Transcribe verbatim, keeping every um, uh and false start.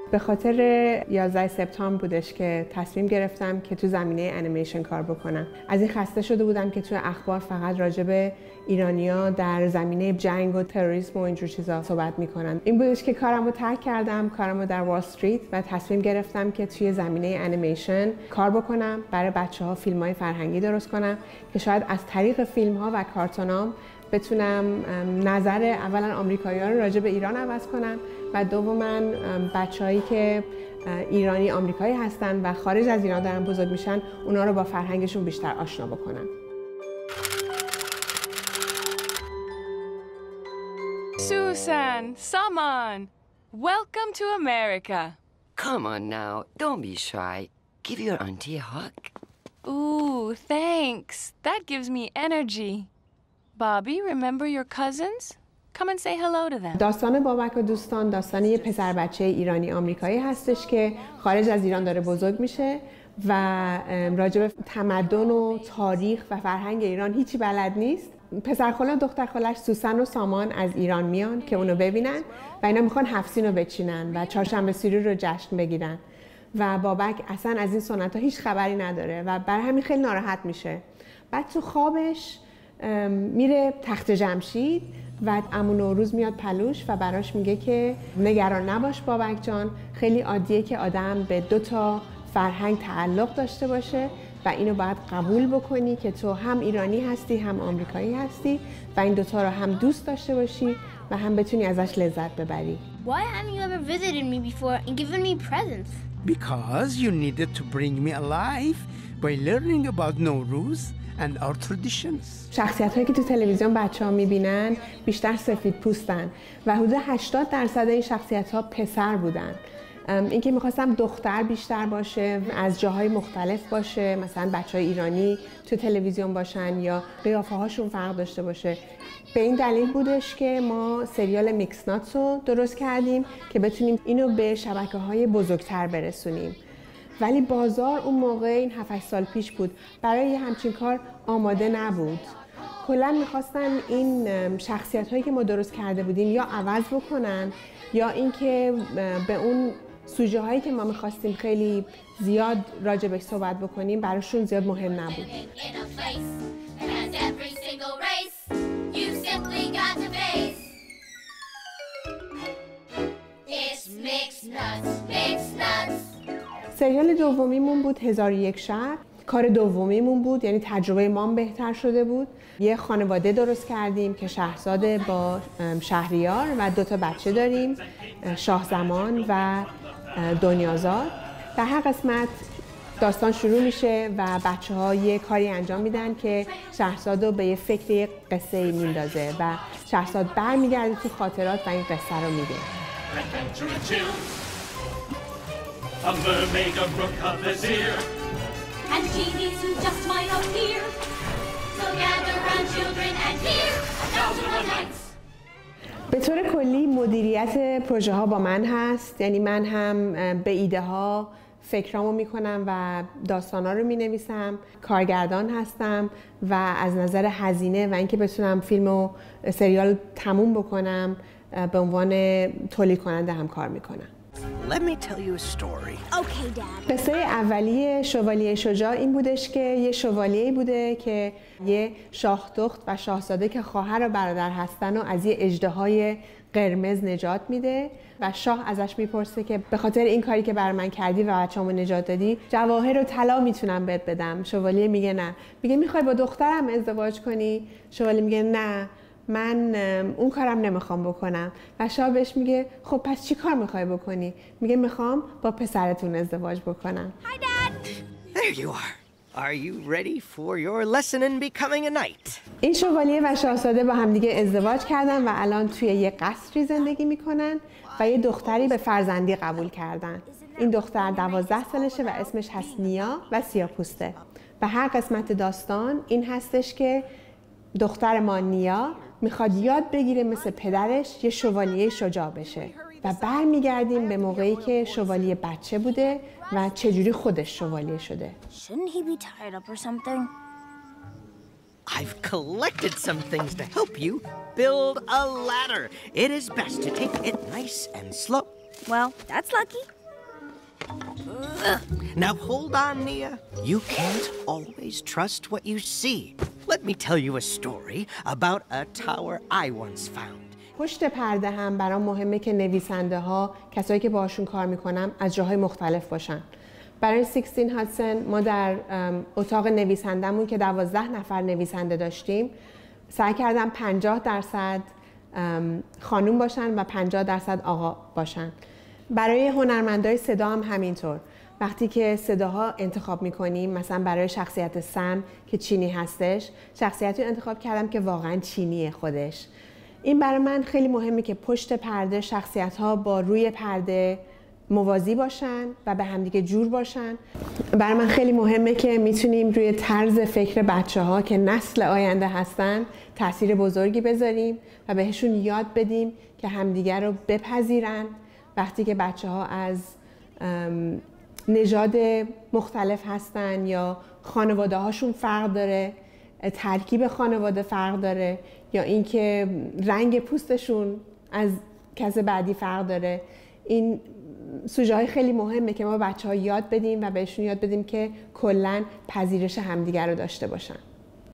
به خاطر یازده سپتامبر بودش که تصمیم گرفتم که تو زمینه انیمیشن کار بکنم. از این خسته شده بودم که تو اخبار فقط راجع به ایرانی‌ها در زمینه جنگ و تروریسم و اینجور چیزا صحبت میکنن. این بودش که کارمو ترک کردم، کارمو در وال استریت و تصمیم گرفتم که توی زمینه انیمیشن کار بکنم، برای بچه‌ها فیلم‌های فرهنگی درست کنم که شاید از طریق فیلم‌ها و کارتونام بتونم نظر اولا آمریکایی‌ها رو راجع به ایران عوض کنم و دوما بچه‌هایی که ایرانی آمریکایی هستن و خارج از ایران دارن بزرگ میشن اونا رو با فرهنگشون بیشتر آشنا بکنم. Susan, Saman, welcome to America. Come on now, don't be shy. Give your auntie a hug. Ooh, thanks. That gives me energy. Bobby, remember your cousins? Come and say hello to them. داستان بابک و دوستان داستان یه پسر بچه ایرانی آمریکایی هستش که خارج از ایران داره بزرگ میشه و راجع به تمدن و تاریخ و فرهنگ ایران هیچی بلد نیست. پسر خاله و دختر خالش سوسن و سامان از ایران میان که اونو ببینن و اینا میخوان هفت سین رو بچینن و چهارشنبه سوری رو جشن بگیرن و بابک اصلا از این سنت ها هیچ خبری نداره و برای همین خیلی ناراحت میشه. بعد تو خوابش میره تخت جمشید و عمو نوروز میاد پلوش و براش میگه که نگران نباش بابک جان، خیلی عادیه که آدم به دو تا فرهنگ تعلق داشته باشه و اینو باید قبول بکنی که تو هم ایرانی هستی هم آمریکایی هستی و این دوتا رو هم دوست داشته باشی و هم بتونی ازش لذت ببری. Why haven't you ever visited me before and given me presents? Because you needed to bring me alive by learning about Nowruz and our traditions. شخصیت هایی که تو تلویزیون بچه ها میبینن بیشتر سفید پوستن و حدود هشتاد درصد این شخصیت ها پسر بودن. اینکه میخواستم دختر بیشتر باشه، از جاهای مختلف باشه، مثلا بچه های ایرانی تو تلویزیون باشن یا قیافه هاشون فرق داشته باشه. به این دلیل بودش که ما سریال میکس ناتس رو درست کردیم که بتونیم اینو به شبکه های بزرگتر برسونیم. ولی بازار اون موقع این هفت هشت سال پیش بود، برای همچین کار آماده نبود. کلا میخواستن این شخصیت هایی که ما درست کرده بودیم یا عوض بکنن یا اینکه به اون سوژه هایی که ما میخواستیم خیلی زیاد راجبش صحبت بکنیم براشون زیاد مهم نبود. سریال دومیمون بود هزار و یک شب. کار دومیمون بود، یعنی تجربه ما بهتر شده بود. یه خانواده درست کردیم که شاهزاده با شهریار و دو تا بچه داریم، شاهزمان و دنیازاد. در هر قسمت داستان شروع میشه و بچه ها یه کاری انجام میدن که شهرزاد رو به یه فکر یه قصه میندازه و شهرزاد برمیگرده تو خاطرات و این قصه رو میگه. A mermaid, a brook, a vizier, and genies who just might appear. So gather round children and hear a thousand one nights. به طور کلی مدیریت پروژه ها با من هست، یعنی من هم به ایده ها فکرامو میکنم و داستانا رو مینویسم، کارگردان هستم و از نظر هزینه و اینکه بتونم فیلم و سریال تموم بکنم به عنوان تولید کننده هم کار میکنم. Let me tell you a story. Okay, Dad. قصه اولیه شوالیه شجاع این بودش که یه شوالیه‌ای بوده که یه شاه دخت و شاهزاده که خواهر و برادر هستن و از یه اژدهای قرمز نجات میده و شاه ازش میپرسه که به خاطر این کاری که بر من کردی و بچه‌مو نجات دادی جواهر و طلا میتونم بهت بدم. شوالیه میگه نه. میگه میخوای با دخترم ازدواج کنی؟ شوالیه میگه نه، من اون کارم نمیخوام بکنم. و شاه بهش میگه خب پس چی کار میخوای بکنی؟ میگه میخوام با پسرتون ازدواج بکنم. Hi, Dad. There you are. Are you ready for your lesson in becoming a knight? این شوالیه و شاهزاده با همدیگه ازدواج کردن و الان توی یه قصری زندگی میکنن و یه دختری به فرزندی قبول کردن. این دختر دوازده سالشه و اسمش هست نیا و سیاه‌پوسته. و هر قسمت داستان این هستش که دختر ما نیا میخواد یاد بگیره مثل پدرش یه شوالیه شجاع بشه و برمیگردیم به موقعی که شوالیه بچه بوده و چجوری خودش شوالیه شده. Shouldn't he be tied up or something? I've collected some things to help you build a ladder. It is best to take it nice and slow. Well, that's lucky. Now hold on, Nia. You can't always trust what you see. Let me tell you a story about a tower I once found. پشت پرده هم برام مهمه که نویسنده ها، کسایی که باشون کار میکنم از جاهای مختلف باشن. برای سیکستین هادسون ما در اتاق نویسندمون که دوازده نفر نویسنده داشتیم سعی کردم پنجاه درصد خانوم باشن و پنجاه درصد آقا باشن. برای هنرمندای صدا هم همینطور. وقتی که صداها انتخاب میکنیم، مثلا برای شخصیت سم که چینی هستش، شخصیتی رو انتخاب کردم که واقعا چینیه خودش. این برای من خیلی مهمه که پشت پرده شخصیت‌ها با روی پرده موازی باشن و به همدیگه جور باشن. برای من خیلی مهمه که میتونیم روی طرز فکر بچه‌ها که نسل آینده هستن تاثیر بزرگی بذاریم و بهشون یاد بدیم که همدیگه رو بپذیرن. وقتی که بچه‌ها از نژاد مختلف هستن یا خانواده هاشون فرق داره، ترکیب خانواده فرق داره، یا اینکه رنگ پوستشون از کس بعدی فرق داره، این سوژه های خیلی مهمه که ما بچه ها یاد بدیم و بهشون یاد بدیم که کلاً پذیرش همدیگر رو داشته باشن.